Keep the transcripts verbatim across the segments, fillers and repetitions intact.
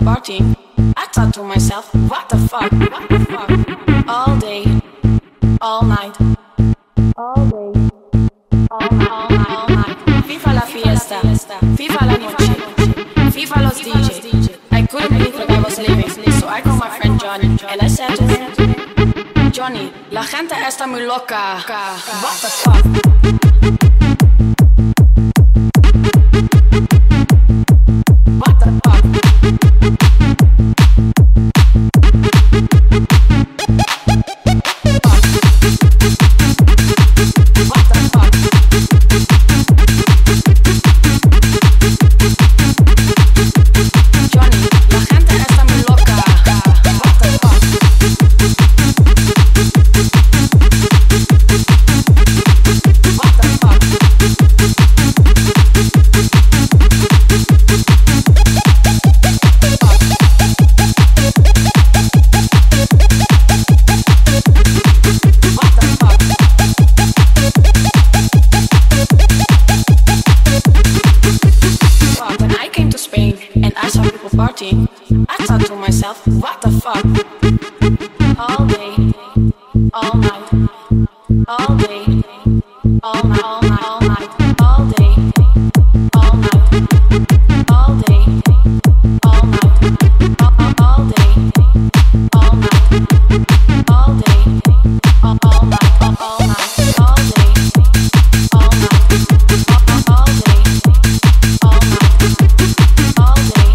partying, I thought to myself, what the fuck, what the fuck? All day, all night, all day, all night, all night, all night. FIFA la fiesta, FIFA la noche, FIFA los D J. I couldn't believe that I was living, so I called my friend Johnny, and I said to him, Johnny, la gente está muy loca. What the fuck? What the fuck? I thought to myself, what the fuck? All day, all night, all day, all night, all night, all night, all day, all night, all day, all night, all day, all night, all day, all all night, all all night, all day, all night, all day, all night, all day.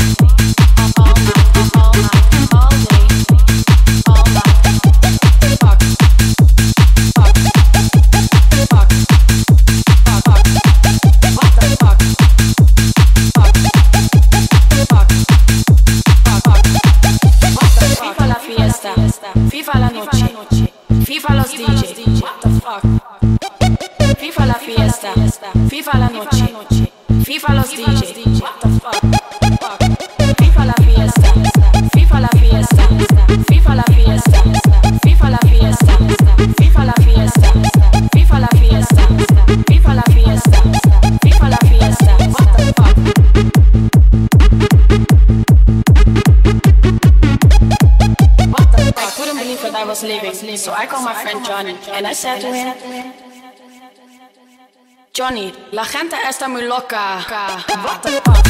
FIFA la noche, FIFA los D J. What the fuck? FIFA la fiesta, FIFA la noche, FIFA los D J. What the fuck? FIFA la fiesta, FIFA la fiesta, FIFA la fiesta, FIFA la fiesta, FIFA la fiesta, FIFA la fiesta, FIFA la fiesta, FIFA la fiesta. What the fuck? I couldn't believe that I was leaving, so I called my friend Johnny, and I said to him, Johnny, la gente está muy loca. What the fuck?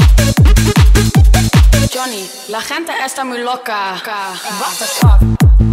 La gente está muy loca. What the fuck?